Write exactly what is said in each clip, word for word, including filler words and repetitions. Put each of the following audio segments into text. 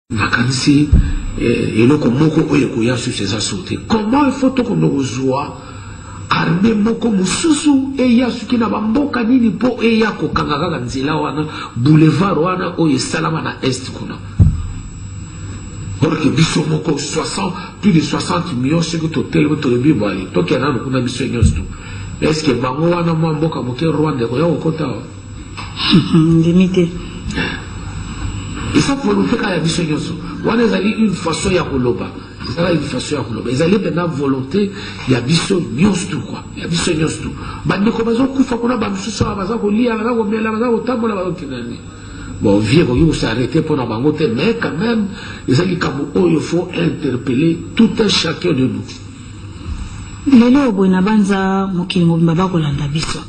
Nakansi et le komoko oyekoya sur ces assautes. Comment il faut qu'on nous rejoigne armée moko mususu e ya suki na bamboka nini po e ya ko kangaka kanzila wana boulevard wana oye salama na est kuna. Or que biso moko soixante plus de soixante millions ce que totel to lebi bali to kena no kuna biso nyos tu. Est-ce que bango wana mo mboka moke Rwanda ko ya okota limité. Et ça pour nous faire la biso nyos. Wana ezali une façon ya koloba. C'est une façon à koloba. Ils allaient maintenant volonté, il y a biso nyos tout quoi. Il y a biso nyos tout. Bande ko bazo kufa kuna ba msusu ba bazo ko lia bazo ko mela bazo ko tambola bazo kinani. Bon, vieux ko yo s'arrêter pour na bango te mais quand même ils allaient comme oh il faut interpeller tout un chacun de nous. Lelo bona banza mokili mobimba ko landa biso.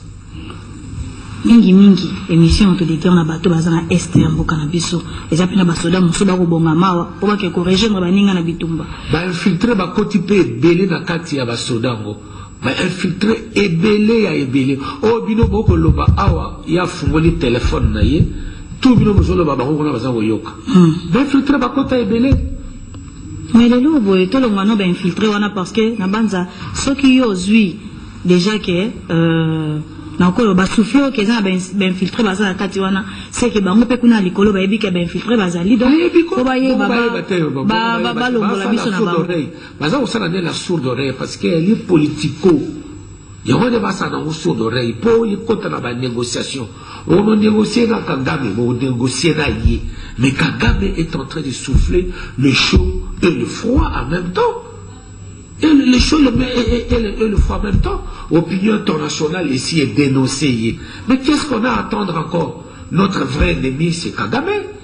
Mingi mingi émission to déter na bato bazana est ya mboka na biso ezapina basoda musoba ko bonga mawa oba ke ko rejoindre baninga na bitumba ba infiltrer ba kotipe belé na kati ya basoda ngo ba infiltrer ebelé ya ebelé o bino boko loba awa ya fungoli téléphone na ye tout bino mosolo ba bango na bazango yoka ba infiltrer ba kota ebelé mais le lobo et tout le monde ba infiltrer wana parce que na banza soki yo zui déjà que euh nakolo ba souffle que ça ba infiltrer ba za kati wana c'est que bango pe kuna likolo ba ebika ba infiltrer ba za lido ko ba ye ba ba ba longola biso na bango baza osala de la sourde oreille parce que les politico ya wone ba sa na sourde oreille po y kota na ba négociation on négocier na Kagame on négocier na ye mais Kagame est en train de souffler le chaud et le froid en même temps. Et le chaud le, et, et, et, et le froid en même temps. Opinion internationale ici est dénoncée. Mais qu'est-ce qu'on a à attendre encore? Notre vrai ennemi, c'est Kagame.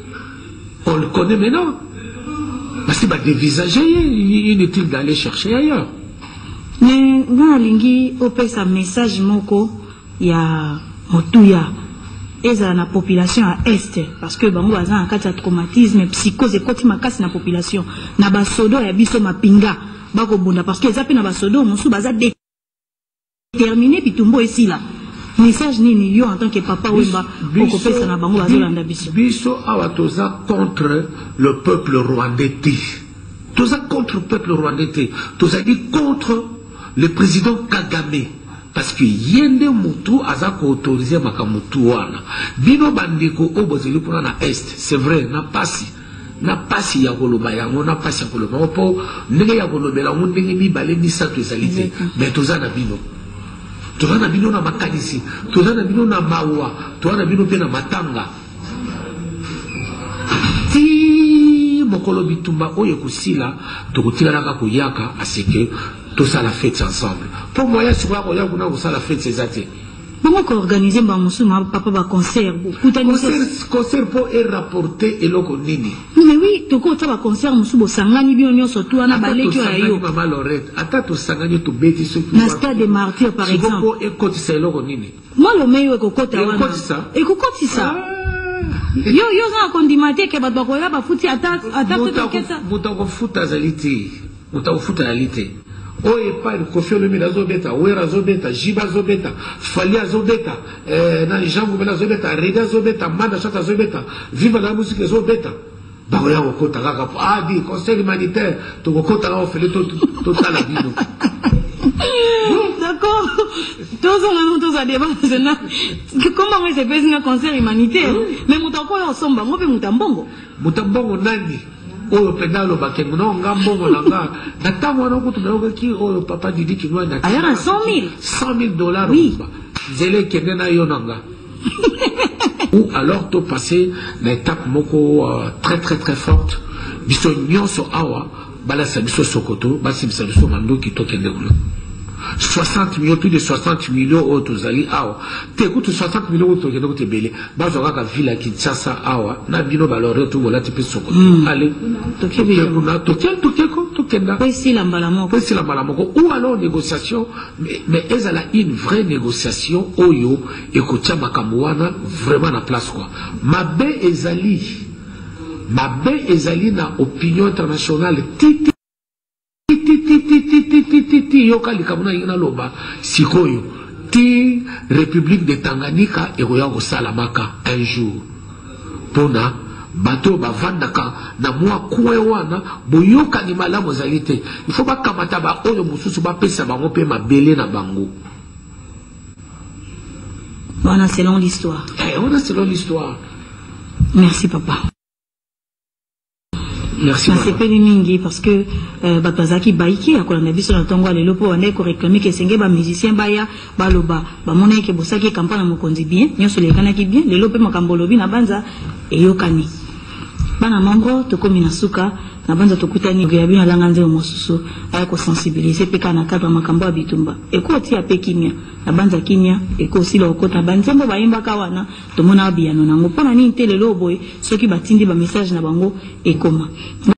On le connaît maintenant. Parce qu'il va dévisager, inutile d'aller chercher ailleurs. Mais, dans Lingi, on peut un message moko, il y a Motuya. Et ça la population à est parce que bango baza en cas de traumatisme psychose et koti makasi na population na basodo ya biso mapinga bako bunda parce que zapi na basodo musu baza déterminé bitumbo ici là message nini yo en tant que papa wemba oko pesa na bango bazolanda biso biso awa toza contre le peuple rwandais toza contre le peuple rwandais toza dit contre le président Kagame. Parce que yende mutu azako autorisé makamutu wana bino bandiko obozeli pona na est c'est vrai na pasi na pasi ya koloba yango na pasi ya koloba po ndenge ya kolobela ngo ndenge mibale misato ezalite mais toza na bino toza na bino na makanisi toza na bino na mawa toza na bino pe na matanga ti mokolo bitumba oyo kusila tokotikalaka koyaka aseke tout ça la fête ensemble. Pour moi, il y a souvent la fête ces athées. Comment organiser un papa un concert? Concert pour rapporter et l'oko nini. Mais oui, tu as un concert, musubo sangani bionyo surtout ana balé qui a yo. Maman Lorette, attends tu sangani tu bêtis ce qui. Na stade des martyrs par exemple. Pour écouter c'est l'oko nini. Moi le meilleur kokota wana. Écoute ça. Écoute ça. Yo yo za kondimate ke bato ko la ba futi ata ata to kesa. Mutako futa zalité. Mutako futa zalité. Oye pas le Kofi Olomide zobeta, Wera zobeta, Jiba zobeta, Falia zobeta, na Jean Goubela zobeta, Reda zobeta, Manda Chata zobeta, Viva la musique zobeta. Ba oya okota kaka ah di conseil humanitaire, to okota la ofele to total la bino. D'accord. Tous on a tous à débat na. Comment on se fait un concert humanitaire? Mais mutako yo somba, ngo pe mutambongo. Mutambongo nani? Oyo pendalo bakengo no ngambongo nanga natango na kutu na ki oyo papa didi ki noa na ayara cent mille cent mille dollars oui zele kende na yo nanga ou alors to passer na étape moko uh, très très très forte biso nyonso awa bala sa biso sokoto basi biso biso mandoki to kende kulo soixante millions, plus de soixante millions autres ali awa te écoute soixante millions autres kende kote belé bazo kaka ville à Kinshasa awa na bino balore to volati pe sokoto allez toke kuna toke toke ko tokenda ko si la mbalamoko ko si la mbalamoko ou alors négociation mais mais elle a une vraie négociation oyo et ko tia makambo wana vraiment na place quoi mabe ezali mabe ezali na opinion internationale titi titi yoka likamuna yina loba sikoyo ti République de Tanganyika et roya ko salamaka un jour pona bato bavandaka na mwa kuwe wana boyoka ni malamu zalite il faut ba kamata ba oyo mususu ba pesa bango pe mabele na bango. Voilà, selon l'histoire. Eh, on a selon l'histoire. Merci papa. Merci. C'est pas mingi parce que batazaki baiki à quoi on a vu sur le tango les lopo on est ko réclamer que senge ba musicien baya baloba ba mona ke bosaki campagne mo kondi bien nyoso le kana ki bien les lopo makambo lobi na banza e yokani bana mambo to komi na suka na banza to kutani ya bina langa nzeo mosusu aya ko sensibiliser pe kana kadra makambo abitumba e ko ti ape kimia na banza kimia e ko sila okota banzembo bayimba kawana to mona biano nango pona ni tele loboy soki batindi ba message na bango e koma